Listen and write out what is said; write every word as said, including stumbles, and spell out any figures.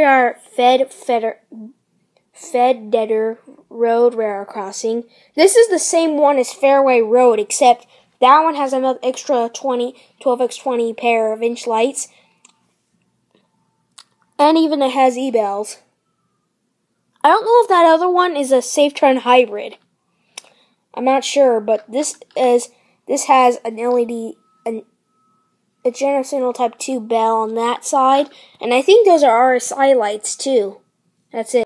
we are at Fed, Fedetter, Fedetter Road Railroad Crossing. This is the same one as Fairway Road, except that one has another extra twenty, twelve by twenty pair of inch lights. And even it has e-bells. I don't know if that other one is a Safe Turn hybrid. I'm not sure, but this is this has an L E D, an, a general signal type two bell on that side, and I think those are R S I lights too. That's it.